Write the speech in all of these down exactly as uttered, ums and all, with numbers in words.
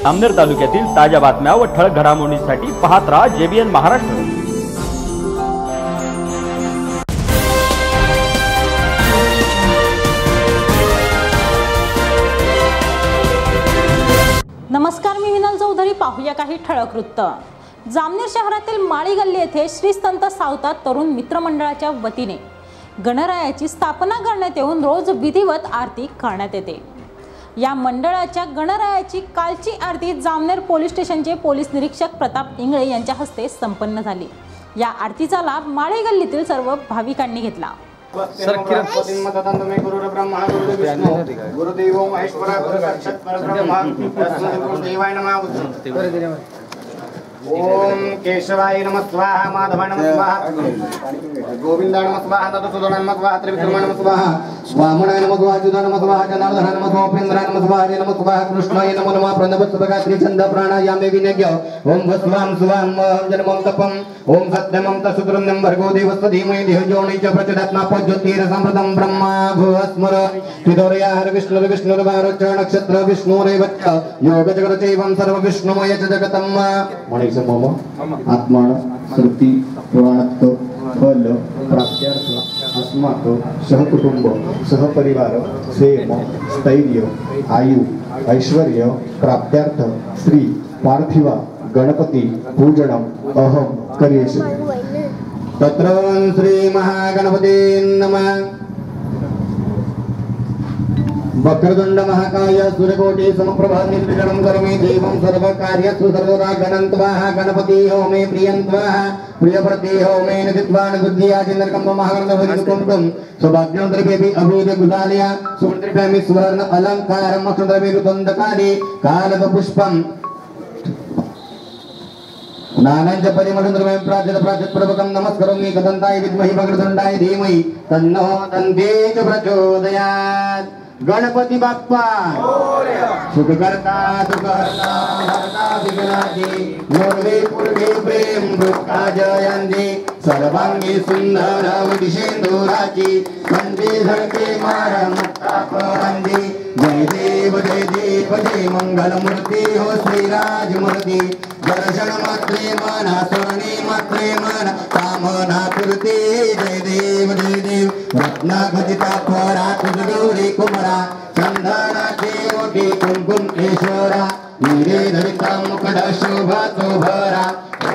जामनेर तालुक्यातील ताज्या बातम्या व ठळक घडामोडींसाठी पाहत राहा जेबीएन महाराष्ट्र। नमस्कार, मी विनल चौधरी। पाहूया काही ठळक वृत्त। जामनेर शहरातील माळी गल्ली येथे श्री संत सावता तरुण मित्र मंडळाच्या वतीने गणरायाची स्थापना करण्यात येऊन रोज विधिवत आरती करण्यात येते। या मंडळाच्या गणरायाची कालची आरती जामनेर पोलीस स्टेशनचे पोलीस निरीक्षक प्रताप इंगळे यांच्या हस्ते संपन्न झाली। या आरतीचा लाभ माळी गल्लीतील सर्व भाविकांनी घेतला। ओम केशवाय नमः स्वाहा, माधवाय नमः स्वाहा, गोविंदाय नमः स्वाहा, मधुसूदनाय नमः स्वाहा, त्रिविक्रमाय नमः स्वाहा, स्वामनाय नमः स्वाहा, अच्युताय नमः स्वाहा, जनार्दनाय नमः स्वाहा, उपेन्द्राय नमः स्वाहा, हरे नमः स्वाहा, कृष्णाय नमो नमः, प्रणवत्सुभगात्री छंद प्राणायामे विनज्ञ, ओम वस्वाम सुवाम जन्मं तपम, ओम सत्यमं तसुद्रन्यं भर्गो देवस्य धीमहि धियो यो न च प्रचोदयात् प्रज्योतिरसमृतं ब्रह्मा भुवस्मर त्रिदोर्या हर विष्णुर विष्णुर्वारुच नक्षत्र विष्णुरेव च योग जगतैवं सर्व विष्णुमय च जगतम् मम आत्मन श्रुति पुराणत्व फल प्राप्त्यार्थ अस्माक सहकुटुंब सहपरिवार क्षेम स्थैर्य आयु ऐश्वर्य प्राप्त्यार्थ श्री पार्थिवा गणपति पूजनम अहम करिष्ये। तत्र श्री महागणपते नमः। वक्रतुंड महाकाय सूर्यकोटि समप्रभा निर्विघ्नं करोमि देवं सर्वकार्येषु सर्वदा गणन्त्वाः गणपति हो मे प्रियन्त्वाः प्रियप्रति हो मे निधित्वान् बुद्धियाचिन्दकं महागणपतिकुटुम्बं सौभाग्यं द्रव्येऽपि अभूत गुदालया सुमन्त्रिभ्यामि सुवर्ण अलङ्कारं अक्षद्रव्ये रुदन्दकारि कालकपुष्पं नानांच परिमलद्रव्यं प्राजत प्राजत प्रभकं नमस्करोमि कदन्ताय विद्महि वक्रतुण्डाय धीमहि तन्नो दन्ते च प्रचोदयात्। गणपति बाप्पा सुखकर्ता दुःखहर्ता हरता विघ्नाची पूर्वे पूर्वे प्रेम दुःखा जयंती सर्वांगी सुंदर वटिशेंदुराची कंठी झळके मार मुक्ता परंदी जय देव जय देव जय मंगल मूर्ती हो श्रीराज मूर्ती दर्शन मात्रे मना स्वर्णी मात्रे मन कामना पूर्ती जय देव जय देव रत्ना खचिता परा तुझडोरी कुमरा चंदनाचे ओटी कुंकुम केशरा हिरे धरिता मुकुट शोभा तो भरा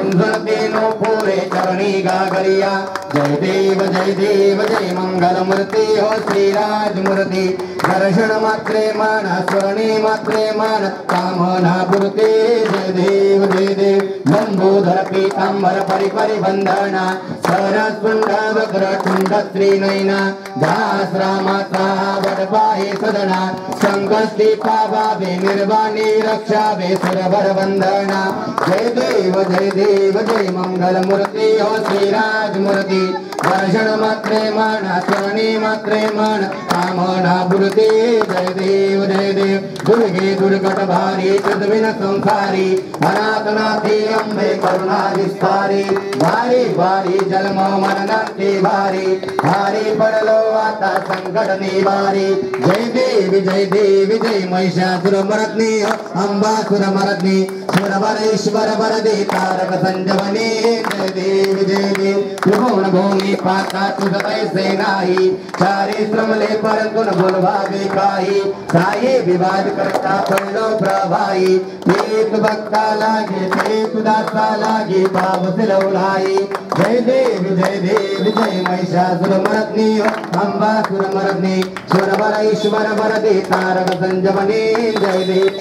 नो पूरे चरणी गागरिया जय देव जय देव जय मंगल मूर्ति हो श्रीराज मूर्ति दर्शन मात्रे मन स्वर्णी मात्रे मन कामना पूर्ति जय देव जय देव लंबोदर पीतांबर परिपरि बंधना सरस्वंड वक्र टुंड त्रिनयना दास रामाचा वडपाहे सदना संकष्टी पावावे निर्वाणी रक्षावे सुरवर वंदना जय देव जय देव जय मंगल मूर्ति हो श्रीराज मूर्ति दर्शन मात्रे मन स्वर्णी मात्रे मन कामना पूर्ति जय देव जय देव दुर्गे दुर्गट भारी चतुर्विन संसारी अनाथनाथी अम्बे करुणा विस्तारी भारी भारी जन्म मरणांती भारी भारी पडलो आता संकट निवारी जय देवी जय देवी जय महिषासुर मर्दिनी अंबासुर मर्दिनी सुरवरेश्वर वरदे तारक संजीवनी जय देवी जय देव त्रिभुवन भूमि पाता तुझ कैसे नाही चारी श्रमले परंतु न बोलवावे काही काही विवाद करता पडलो प्रभाई तेत भक्ता लागे तेत दासा लागे पाप सिलवलाई जय देवी जय देवी जय महिषासुर मर्दिनी अंबासुर मर्दिनी सुरवरेश्वर वरदे तारक संजीवनी जय देवी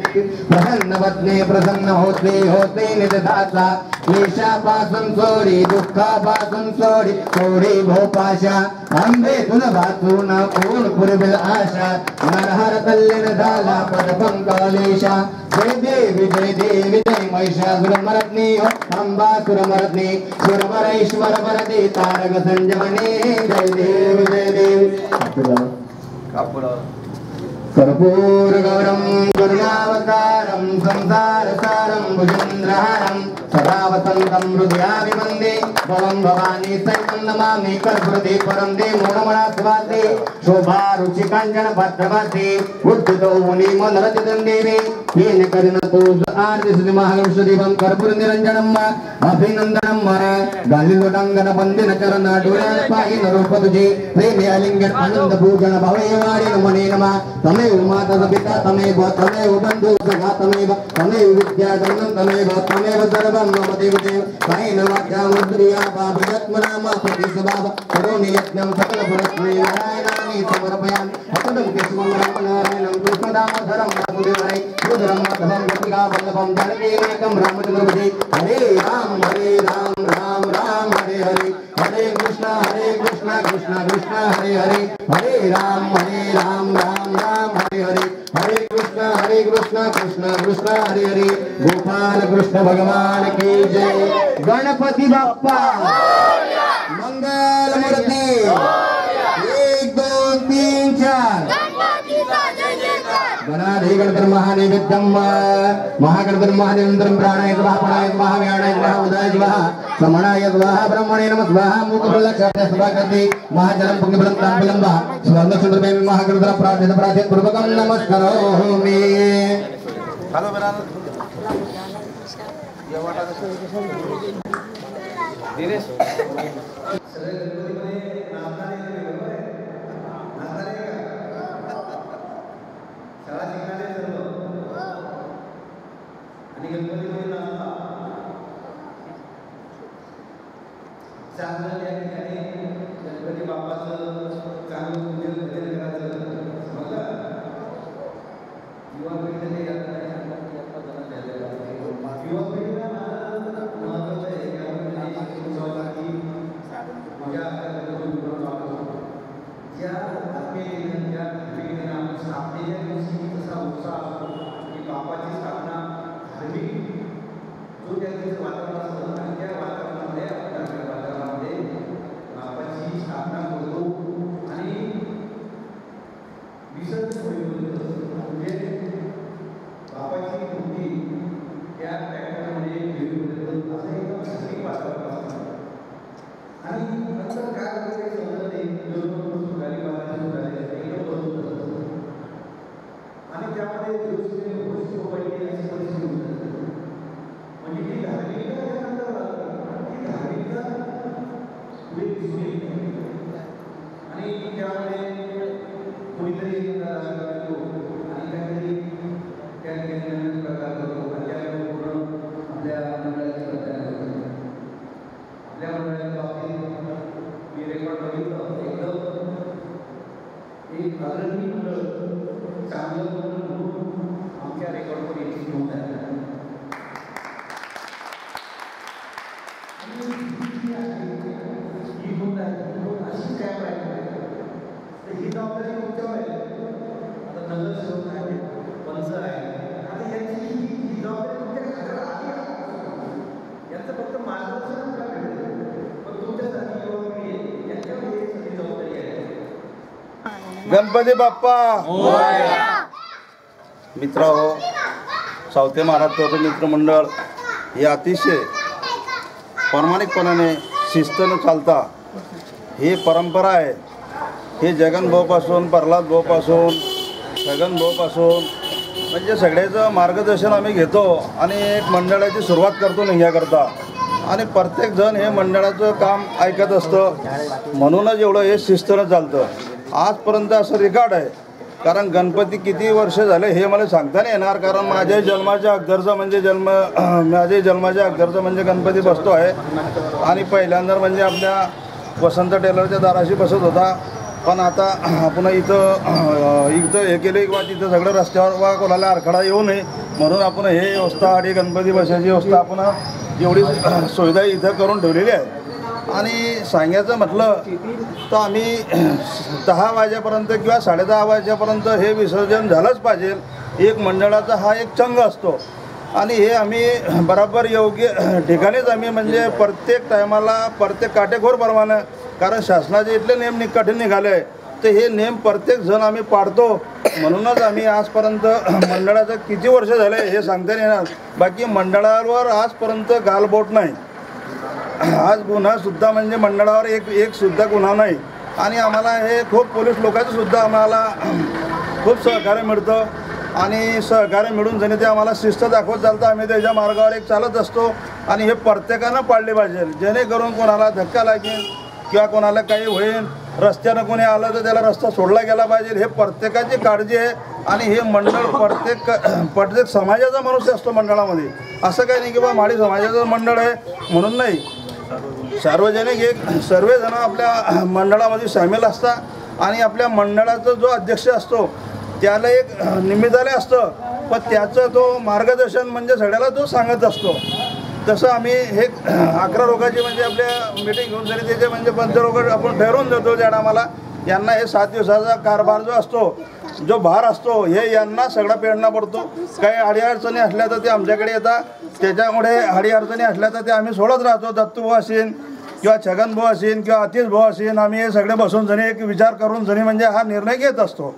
प्रसन्न वदने प्रसन्न होते होते निदासा क्लेशापासून सोडी दुःखापासून सोडी सोडी भोपाशा अंबे तुझ वाचून पूर्ण पुरविल आशा नरहर कल्याण झाला पदपंकलेशा जय देवी जय देवी जय महिषासुर मर्दिनी अंबासुर मर्दिनी सुरवरेश्वर वरदे तारक संजीवनी जय देवी जय देवी कर्पूर गौरम करुणावतारम संसार सारम भुजंद्रहारम सदा वसन्तं हृदयाभिवन्दे भवं भवानी सहितं नमामि कर्पूरदे परन्दे मोहमणास्वादे शोभा रुचि काञ्चन भद्रवासे उद्धितो मुनि मनरचितं देवी येन करिण तोज आरति श्री महागणेशदेवं कर्पूर निरञ्जनं अभिनन्दनं गालिलोटांगन वंदन चरण डोळ्यात पाहिन रूप तुझे प्रेमे आलिंगन आनंद पूजन भवयवारी नमने नमः तमेव माता पिता तमेव तमेव बंधु सखा तमेव तमेव विद्या जन्म तमेव तमेव सर्वं मम देव देव कायेन वाचा मुद्रिया पापयत्मनामा प्रतिसभाव करोमि यज्ञं सकल परस्मै नारायणानि समर्पयामि अतुलं केशवं रामनारायणं कृष्णदामोदरं वासुदेवाय रुद्रं माधवं गतिका वल्लभं जानकीनायकं रामचन्द्रपते हरे राम हरे राम राम राम हरे हरे हरे कृष्णा हरे कृष्णा कृष्णा कृष्णा हरे हरे हरे राम हरे राम राम राम हरे हरे हरे कृष्णा हरे कृष्णा कृष्णा कृष्णा हरे हरे गोपाल कृष्ण भगवान की जय गणपति बाप्पा मंगल मूर्ति एक दो तीन चार गणाधि गणपति महानैवेद्यं महागणपति महादेवंतरं प्राणाय स्वाहा प्राणाय स्वाहा व्याणाय स्वाहा उदाय स्वाहा समणाय स्वाहा ब्रह्मणे नमः स्वाहा मुखप्रलक्षाय स्वाहा करते महाजनं पुण्यफलं ताम्बूलं वा स्वर्णचंद्रमेव महागणपति प्रार्थना प्रार्थना पूर्वकं नमस्करोमि हेलो मेरा ये वाला धीरे गणपती बाप्पाचं चांगलं पूजन भजन करायचं समजलं युवा पिढीने युवा पिढीला महत्वाचं आहे ज्या ज्या पिढीने आपण स्थापनेच्या दिवशी तसा उत्साह असतो की बाप्पाची स्थापना धार्मिक जो त्या दिवशी वातावरण असतं आणि त्या वातावरणामध्ये आपण वातावरणामध्ये बाप्पाची स्थापना करतो आणि विसर्जन होईपर्यंत म्हणजे बाप्पाची मूर्ती त्या ट्रॅक्टरमध्ये घेऊन असं एक धार्मिक वातावरण असतं आणि नंतर काय होतं काही समजत नाही दोन गाडी बांधण्याची झाले एकदम बदलून आणि त्यामध्ये दिवशी गोष्टी पडली अशी परिस्थिती होती म्हणजे ती धार्मिकता त्यानंतर ती धार्मिकता पुढे दिसून येत आणि त्यामध्ये कोणीतरी येतो आणि काहीतरी त्या ठिकाणी प्रकार करतो आणि त्यामुळे पूर्ण आपल्या मंडळाची प्रचार करतो आपल्या मंडळाच्या बाबतीत मी रेकॉर्ड बघितलं एकदम एक आदरणीय मंडळ चांगलं म्हणून आमच्या रेकॉर्डवर याची नोंद आहे ही नोंद आहे अशी काय पाहिजे तर ही जबाबदारी तुमच्यावर आहे आता नगरसेवक आहे पंच आहे आता याची ही जबाबदारी तुमच्या खात्यावर आली आहे याचं फक्त मार्गदर्शन का भेटेल पण तुमच्यासाठी युवा पिढी आहे याच्यावर ही सगळी जबाबदारी आहे गणपती बाप्पा मित्रांनो सावते महाराष्ट्र मित्रमंडळ हे अतिशय प्रामाणिकपणाने शिस्तनं चालता ही परंपरा आहे हे जगन भाऊपासून प्रल्हाद भाऊपासून छगन भाऊपासून म्हणजे सगळ्याचं मार्गदर्शन आम्ही घेतो आणि एक मंडळाची सुरुवात करतो निघण्याकरता आणि प्रत्येकजण हे मंडळाचं काम ऐकत असतं म्हणूनच एवढं हे शिस्तनं चालतं आजपर्यंत असं रेकॉर्ड आहे कारण गणपती किती वर्ष झाले हे मला सांगता नाही येणार कारण माझ्या जन्माच्या अगोदरचा म्हणजे जन्म माझ्या जन्माच्या अगोदरचा म्हणजे गणपती बसतो आहे आणि पहिल्यांदा म्हणजे आपल्या वसंत टेलरच्या दाराशी बसत होता पण आता आपण इथं इथं हे केलं किंवा तिथं सगळं रस्त्यावर वा कोणाला अडखळा येऊ नये म्हणून आपण हे व्यवस्था आणि गणपती बसायची व्यवस्था आपण एवढी सुविधा इथं करून ठेवलेली आहे आणि सांगायचं म्हटलं तर आम्ही दहा वाजेपर्यंत किंवा साडे दहा वाजेपर्यंत हे विसर्जन झालंच पाहिजे एक मंडळाचा हा एक चंग असतो आणि हे आम्ही बरोबर योग्य ठिकाणीच आम्ही म्हणजे प्रत्येक टायमाला प्रत्येक काटेकोरप्रमाणे कारण शासनाचे इथले नेम नि कठीण निघाले तर हे नेम प्रत्येक जण आम्ही पाळतो. म्हणूनच आम्ही आजपर्यंत मंडळाचं किती वर्ष झाले हे सांगता नाही येणार. बाकी मंडळावर आजपर्यंत गालबोट नाही. आज गुन्हासुद्धा म्हणजे मंडळावर एक एक सुद्धा गुन्हा नाही. आणि आम्हाला हे खूप पोलीस लोकांचं सुद्धा आम्हाला खूप सहकार्य मिळतं. आणि सहकार्य मिळून जणी ते आम्हाला शिस्त दाखवत चालतं. आम्ही त्याच्या मार्गावर एक चालत असतो. आणि हे प्रत्येकानं पाळले पाहिजे, जेणेकरून कोणाला धक्का लागेल किंवा कोणाला काही होईल, रस्त्यानं कोणी आलं तर त्याला रस्ता सोडला गेला पाहिजे, हे प्रत्येकाची काळजी आहे. आणि हे मंडळ प्रत्येक प्रत्येक समाजाचा मनुष्य असतो मंडळामध्ये. असं काही नाही की बा माळी समाजाचं मंडळ आहे म्हणून नाही. सार्वजनिक एक सर्वजण आपल्या मंडळामध्ये सामील असतात. आणि आपल्या मंडळाचा जो अध्यक्ष असतो त्याला एक निमित्ताने असतं, पण त्याचं तो मार्गदर्शन म्हणजे सगळ्याला तो सांगत असतो. तसं आम्ही हे अकरा रोगाची म्हणजे आपल्या मीटिंग घेऊन जरी त्याचे म्हणजे पंचरोग आपण ठरवून देतो. ज्याला आम्हाला यांना हे सात दिवसाचा कारभार जो असतो, जो भार असतो, हे यांना सगळा पेडणं पडतो. काही अडीअडचणी असल्या तर ते आमच्याकडे येतात. त्याच्यामुळे अडीअडचणी असल्या तर ते आम्ही सोडत राहतो. दत्तूभाऊ असेल किंवा छगनभाऊ असेल किंवा अतिश भाऊ असेल, आम्ही हे सगळे बसून जणी एक विचार करून जणी म्हणजे हा निर्णय घेत असतो.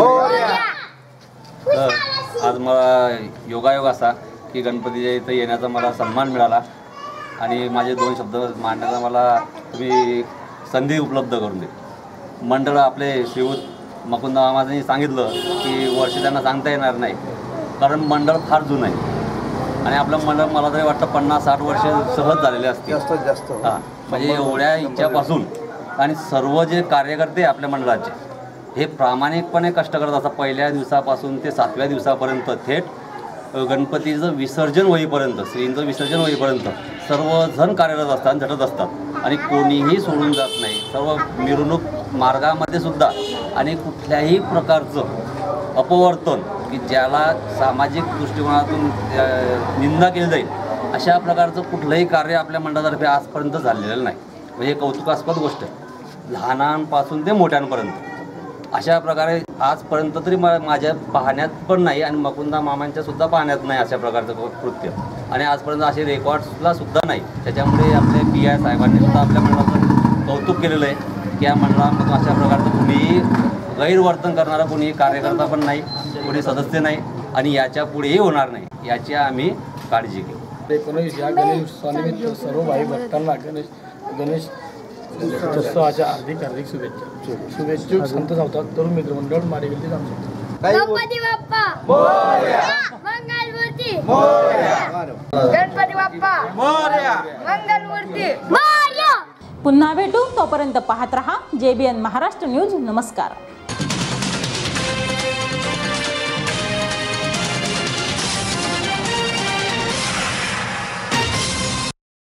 तर आज मला योगायोग असा की गणपतीच्या इथं येण्याचा मला सन्मान मिळाला आणि माझे दोन शब्द मांडण्याचा मला तुम्ही संधी उपलब्ध करून दे. मंडळ आपले श्रीयुत मकुंद मामांनी सांगितलं की वर्ष त्यांना सांगता येणार नाही, कारण मंडळ फार जुनं आहे. आणि आपलं मंडळ मला तरी वाटतं पन्नास साठ वर्ष सहज झालेले असते. जास्त जास्त हां, म्हणजे एवढ्या इच्छापासून आणि सर्व जे कार्यकर्ते आपल्या मंडळाचे हे प्रामाणिकपणे कष्ट करत असतात. पहिल्या दिवसापासून ते सातव्या दिवसापर्यंत थेट गणपतीचं विसर्जन होईपर्यंत, श्रींचं विसर्जन होईपर्यंत सर्वजण कार्यरत असतात, झटत असतात आणि कोणीही सोडून जात नाही. सर्व मिरवणूक मार्गामध्ये सुद्धा आणि कुठल्याही प्रकारचं अपवर्तन की ज्याला सामाजिक दृष्टिकोनातून निंदा केली जाईल अशा प्रकारचं कुठलंही कार्य आपल्या मंडळातर्फे आजपर्यंत झालेलं नाही. म्हणजे कौतुकास्पद गोष्ट आहे, लहानांपासून ते मोठ्यांपर्यंत. अशा प्रकारे आजपर्यंत तरी मा माझ्या पाहण्यात पण नाही आणि मकुंदा मामांच्या सुद्धा पाहण्यात नाही अशा प्रकारचं कृत्य. आणि आजपर्यंत असे रेकॉर्ड्सला सुद्धा नाही. त्याच्यामुळे आपले पी आय साहेबांनी सुद्धा आपल्या मंडळाचं कौतुक केलेलं आहे की या मंडळामधून अशा प्रकारचं कुणीही गैरवर्तन करणारा कुणीही कार्यकर्ता पण नाही, कोणी सदस्य नाही आणि याच्या पुढेही होणार नाही, याची आम्ही काळजी घेऊ. एकोणीस या गणेश उत्सवानिमित्त सर्व भाई भक्तांना गणेश गणेश उत्सवाच्या हार्दिक हार्दिक शुभेच्छा. शुभेच्छुक संत सावतात तरुण मित्रमंडळ माळीगल्ली जामखेड. गणपती बाप्पा मोरया, मंगलमूर्ती मोरया, गणपती बाप्पा मोरया, मंगलमूर्ती मोरया. पुन्हा भेटू, तोपर्यंत पाहत रहा जे बी एन महाराष्ट्र न्यूज. नमस्कार.